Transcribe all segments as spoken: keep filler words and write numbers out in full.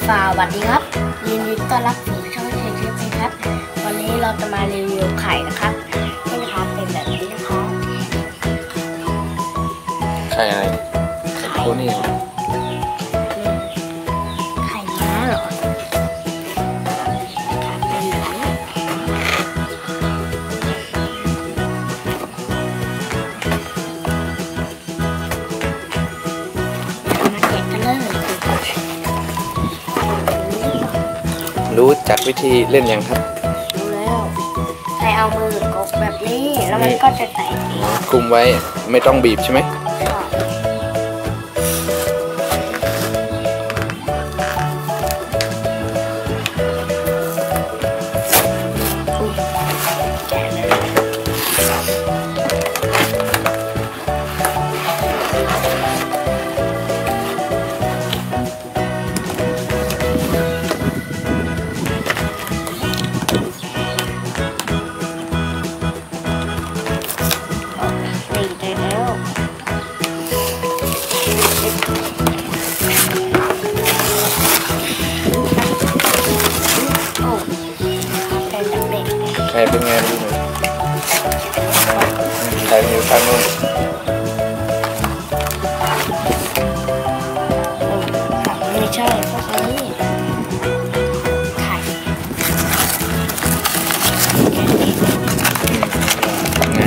สวัสดีครับยินดีต้อนรับสู่ช่องเชฟเชฟครับวันนี้เราจะมารีวิวไข่นะครับนี่นะครับเป็นแบบนี้นะครับไข่อะไรไข่โคนี่ไข่ม้าเหรอครับเป็นแบบนี้มาแกะกันเลยรู้จักวิธีเล่นยังครับรู้แล้วใช้เอามือกดแบบนี้แล้วมันก็จะแตกคุมไว้ไม่ต้องบีบใช่ไหมใครเป็นไงดูหน่อยใครอยู่ข้างนู้นไม่ใช่พวกนี้ไข่ไง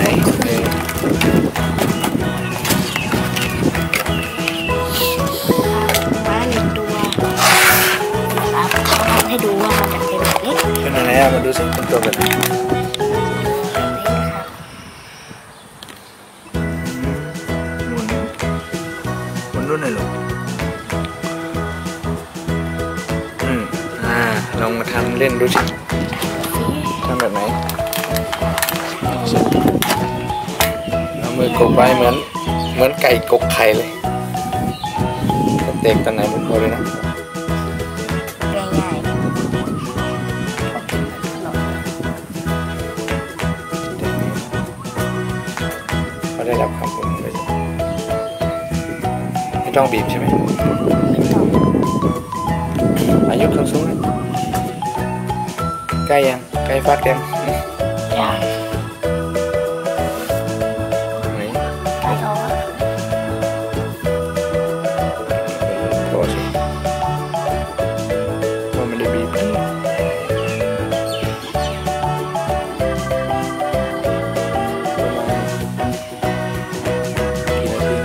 ม้าหนึ่งตัวนะครับเขาทำให้ดูว่ามันจะเป็นแบบนี้เป็นอะไรอ่ะมาดูสิเป็นตัวแบบนี้หมุนหมุนรุ่นไหนลูกอืมอ่าลองมาทำเล่นดูสิทำแบบไหนเอามือกบไว้เหมือนเหมือนไก่กกไข่เลยเตะตอนไหนมันพอเลยนะง่ายๆเขาได้รับคำพูดเลยไม่ต้องบีบใช่ไหมอายุเขาสูงใกล้ยังใกล้ฟักยังยังไหนใกล้แล้วโทษสิว่าไม่ได้บีบประมาณกี่นาที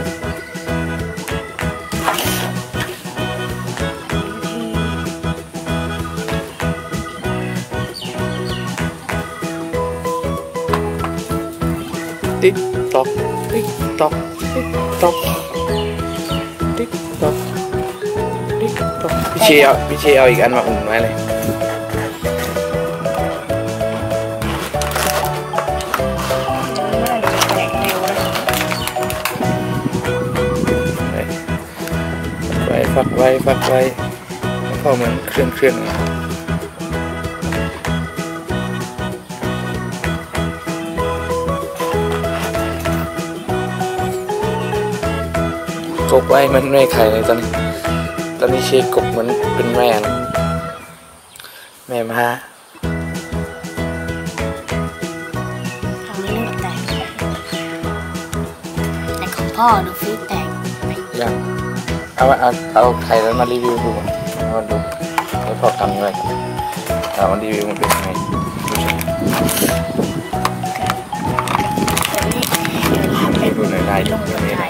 ติ๊กต๊อกติ๊กต๊อกติ๊กต๊อกติ๊กต๊อกติ๊กต๊อกพี่เชเอาพี่เชเอาอีกอันมาอุ่นไว้เลยไว้ฟักไว้ฟักไว้แล้วก็เหมือนเคลื่อนเคลื่อนกบไว้มันไม่ไข่เลยตอนนี้ตอนนี้เชคกบเหมือนเป็นแม่นะแม่มาทำให้ลูกแตกแต่ของพ่อดูฟิตแตกยังเอาเอาเอาไข่แล้วมารีวิวดูเอามาดูให้พ่อทำเลยเอามารีวิวมันเป็นยังไงดูหน่อยได้ดูหน่อยได้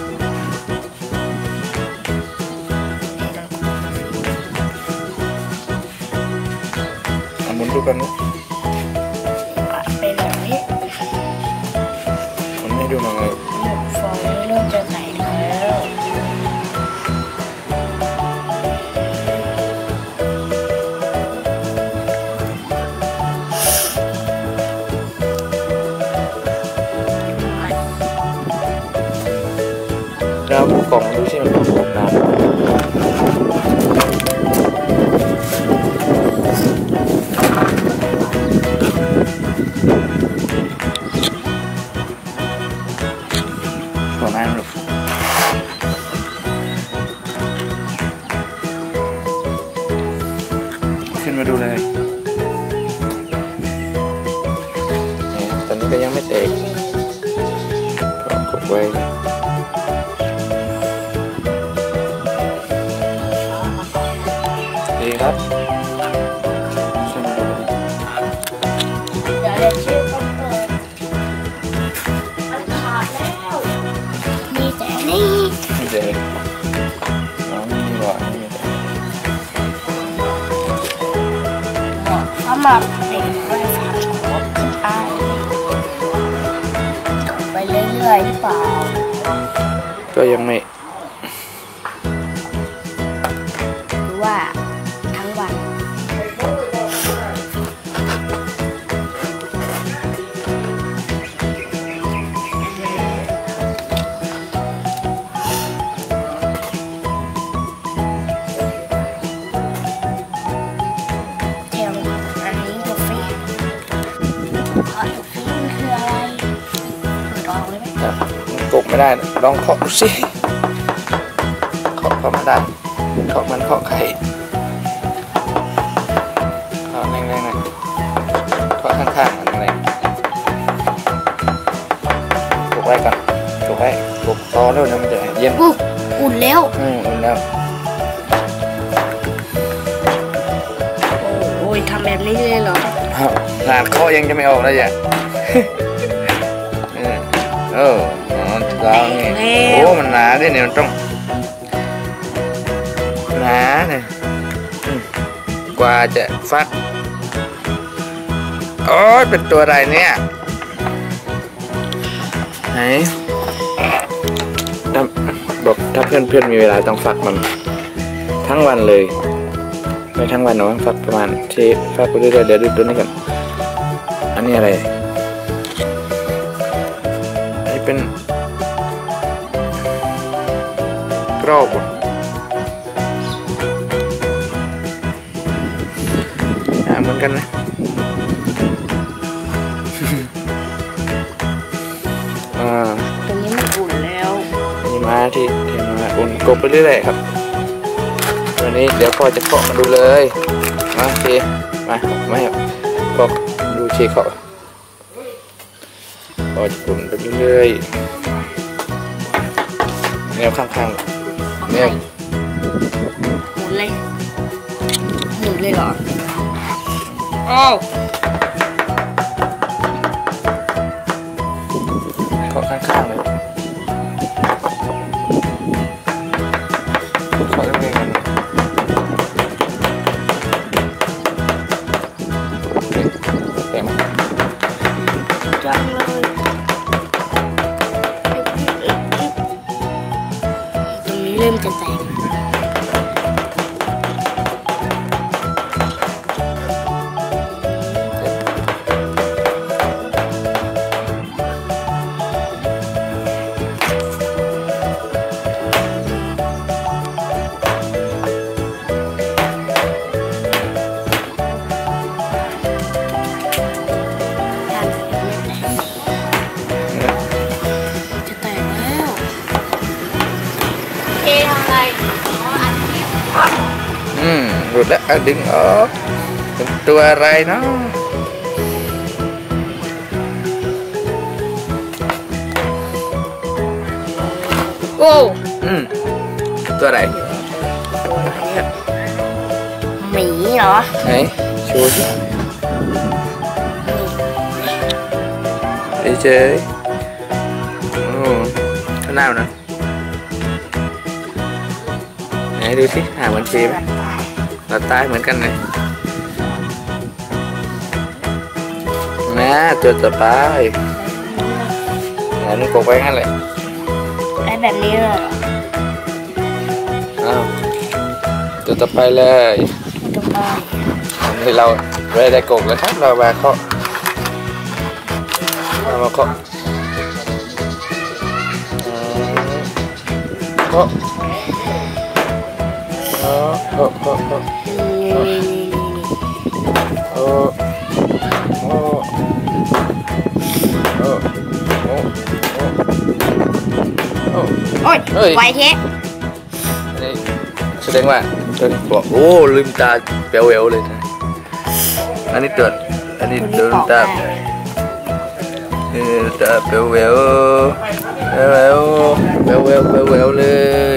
หมุนดูกันนะเป็นแบบนี้หมุนให้ดูหน่อยหมดฟองเริ่มจะแตกแล้วแล้วกล่องดูสิมันประกอบนานหัวหน้าหนุกนมาดูเลยตอนนี้ก็ยังไม่แตกก็กดไว้ดีครับช่วยมาดูเดี๋ยวเรียกชื่อคนเปิดมันขาดแล้วมีแต่นี่ไม่เจออ๋อไม่มีหรอไม่มีสำหรับเด็กวัยสามขวบขึ้นไปต่อไปเรื่อยๆหรือเปล่าก็ยังไม่หรือว่าทั้งวันกบไม่ได้ลองเคาะดูสิเคาะเข้ามาได้เคาะมันเคาะไข่เคาะแรงๆหน่อยเคาะข้างๆมันแรงกบไว้ก่อนกบไว้กบตอแล้วนะมันจะเย็นอุ่นแล้วอืมอุ่นแล้วโอ้ยทำแบบนี้เลยเหรองานเคาะยังจะไม่ออกแล้วอย่าเออเราเนี่ยโอ้มันหนาด้วยเนี่ยมันต้องหนาเนี่ยกว่าจะฟักโอ้ยเป็นตัวอะไรเนี่ยไหนถ้าบอกถ้าเพื่อนเพื่อนมีเวลาต้องฟักมันทั้งวันเลยไม่ทั้งวันหรอกฟักประมาณที่ฟักไปเรื่อยๆเดี๋ยวดูตัวนี้กันอันนี้อะไรอันนี้เป็นกรอบอ่ะเหมือนกันนะอ่าตรงนี้มันอุ่นแล้วนี่มาที่ที่มาอุ่นกบไปเรื่อยๆครับตัวนี้เดี๋ยวพ่อจะเคาะมาดูเลยมาเชมาไม่พ่อดูเชเคาะพ่อจะอุ่นไปเรื่อยๆแนวข้างๆเนี่ยหมุนเลยหมุนเลยเหรอโอ้ขอข้างๆเลยขอเรื่องกันเต็มจังเลยตรงนี้เริ่มจะแตกอืมหลุดแล้วดึงออกเป็นตัวอะไรเนาะโอ้อืมตัวอะไรตัวอะไรเนี่ยหมีเหรอไหนโชว์สิเฉยๆโอ้ข้างหน้านะไหนดูสิหาเหมือนเชฟเราตายเหมือนกันเลยนะตัวต่อไปงานนี้กบไว้งั้นเลยไอ้แบบนี้เลยอ้าวตัวต่อไปเลยต่อไปอันนี้เราไม่ได้กบแล้วครับเรามาเคาะเรามาเคาะเคาะโอ้โอ้โอ้โอ้โอ้โอ้โอ้โอ้โอ้โอ้ยไวเทะนี่แสดงว่าตัวนี้บอกโอ้ลืมตาเปลวๆเลยนะอันนี้ตัวอันนี้ตัวตัวนี้ปอกตาได้เออตาเปลวเวลเวลเวลเวลเวลเวลเวลเลย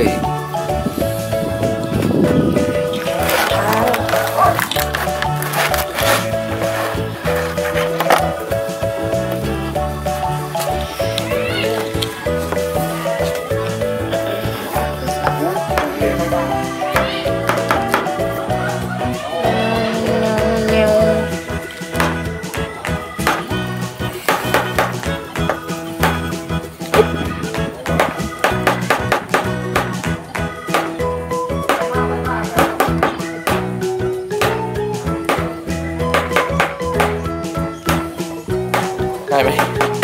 ได้ไหม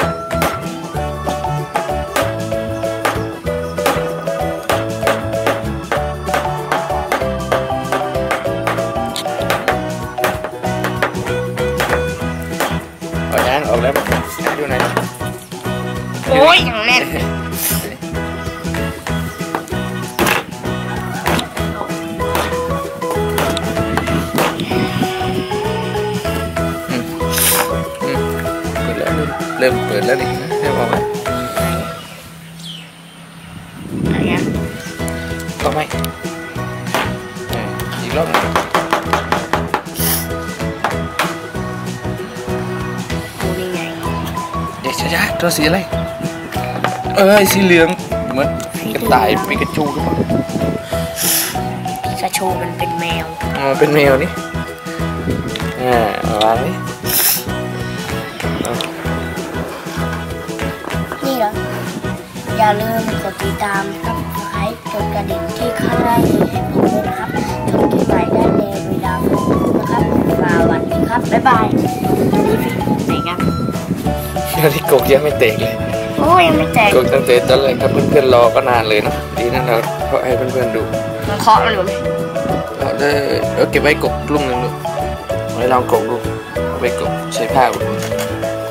เอายางออกแล้วดูหน่อยโอ้ยอย่างแน่นเริ่มเปิดแล้วนี่เริ่มออกแล้วอะไรเงี้ยก็ไม่อีกรอบนึงดูนี่ไงเดี๋ยวช้าๆตัวสีอะไรเอ้ยสีเหลืองเหมือนกระต่ายปิกาจูหรือเปล่าปิกาชูมันเป็นแมวอ๋อเป็นแมวนี่อ่าวางนี่นี่เหรออย่าลืมกดติดตามซับสไครต์กดกระดิ่งที่ข้างล่างนี้ให้ผมด้วยนะครับชมคลิปใหม่ได้ในเวลาของผมนะครับสวัสดีครับบ๊ายบายนี่พี่ไหนกันอันนี้กกยังไม่เตกเลยโอ้ยังไม่แตกกกตั้งแต่ตอนแรกครับเพื่อนๆรอก็นานเลยเนาะดีนั่นเราเพราะให้เพื่อนๆดูมันเคาะมันอยู่ไหมเราได้เอาเก็บไว้กกลุ่มหนึ่งลูกไว้ลองกกดูเอาไปกกใช้ผ้าอุด